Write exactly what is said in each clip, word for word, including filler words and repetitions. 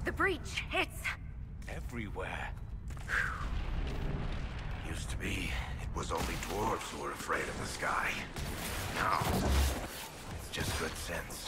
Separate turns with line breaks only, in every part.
The breach, it's...
everywhere. Used to be, it was only dwarves who were afraid of the sky. Now, it's just good sense.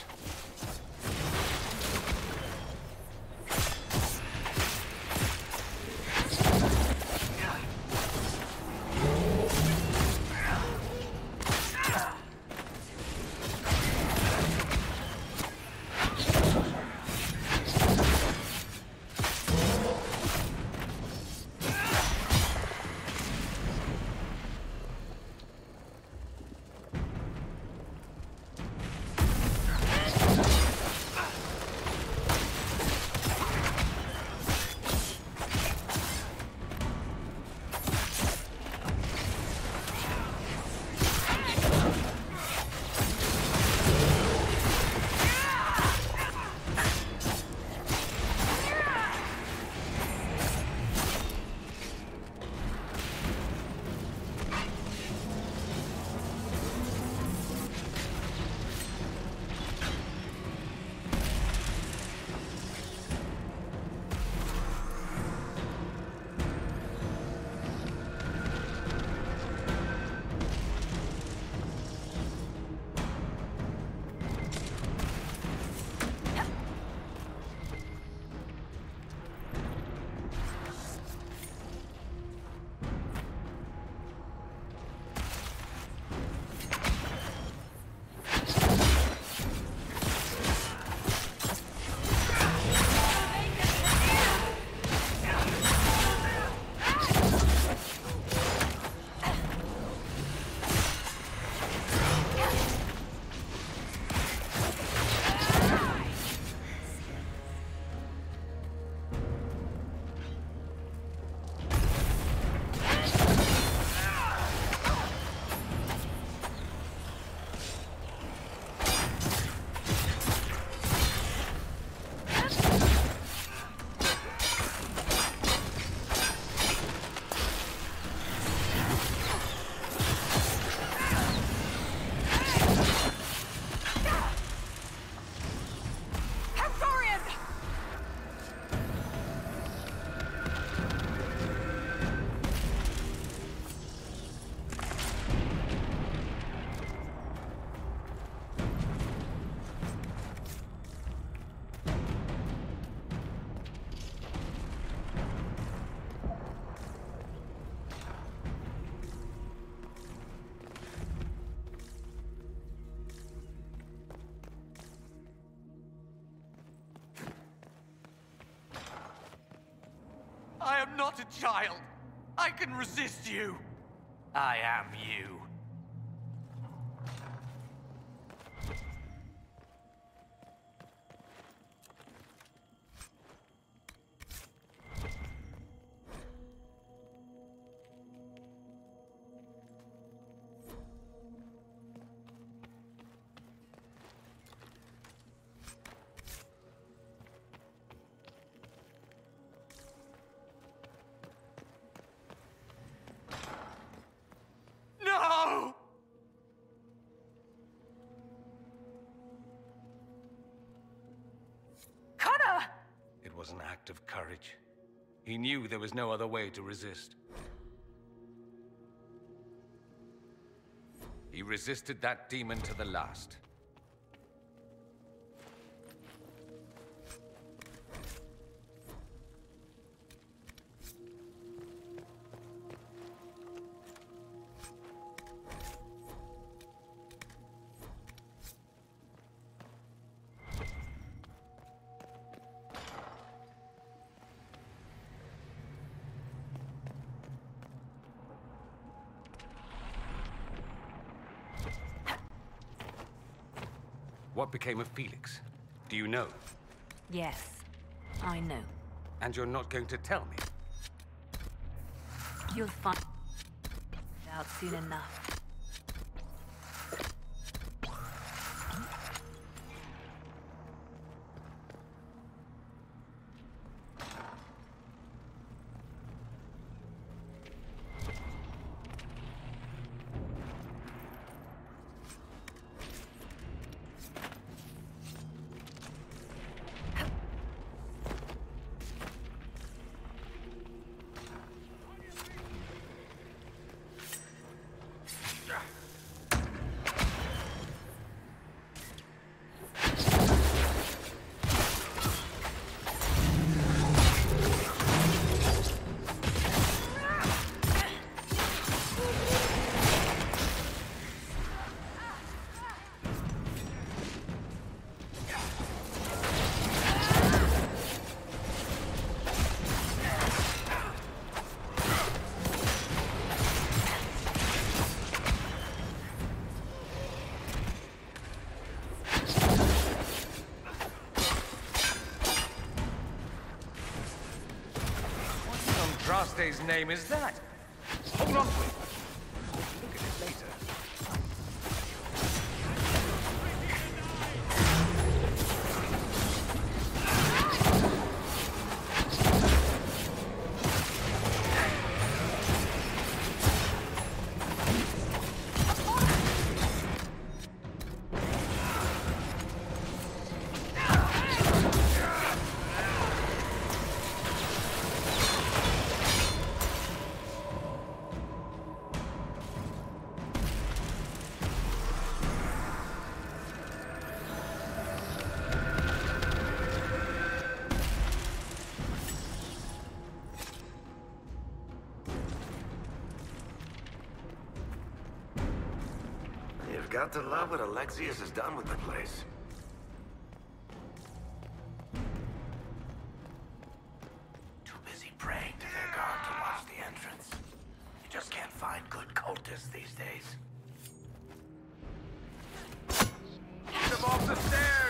I am not a child. I can resist you. I am you. No!
Connor!
It was an act of courage. He knew there was no other way to resist. He resisted that demon to the last. What became of Felix? Do you know?
Yes, I know.
And you're not going to tell me?
You'll find out soon enough.
Andraste's name is that? Hold on to it. Look at it later.
You've got to love what Alexius has done with the place. Too busy praying to their god to watch the entrance. You just can't find good cultists these days. Get them off the stairs!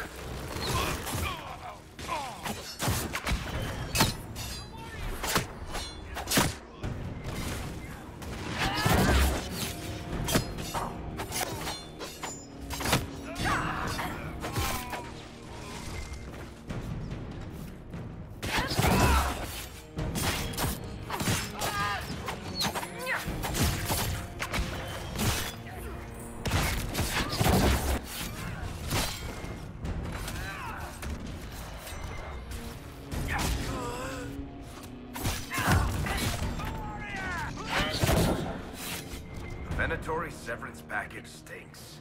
Venatori severance package stinks.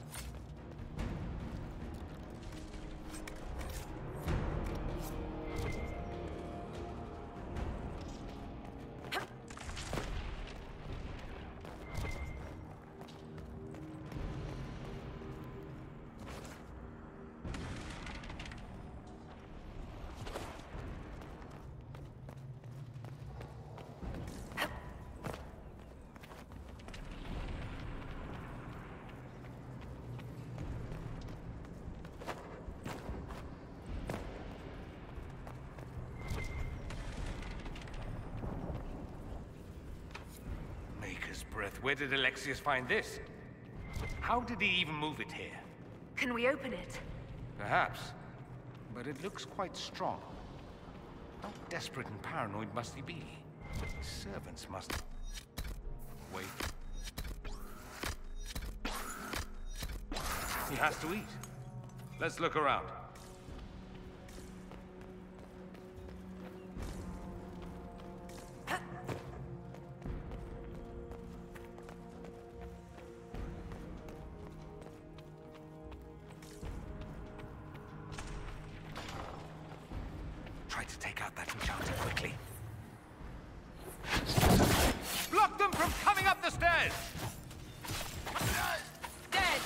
Breath. Where did Alexius find this? How did he even move it here?
Can we open it?
Perhaps. But it looks quite strong. How desperate and paranoid must he be? Servants must... Wait. He has to eat. Let's look around. Try to take out that enchanter quickly. Block them from coming up the stairs!
Dead!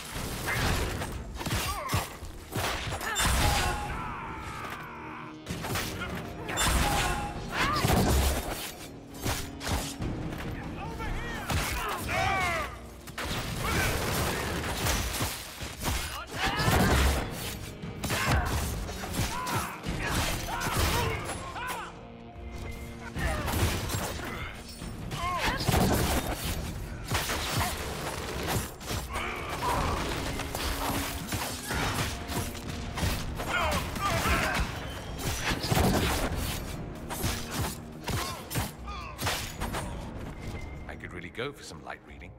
Go for some light reading.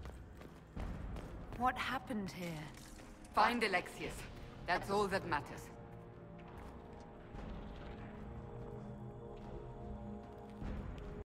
What happened here?
Find Alexius. That's all that matters.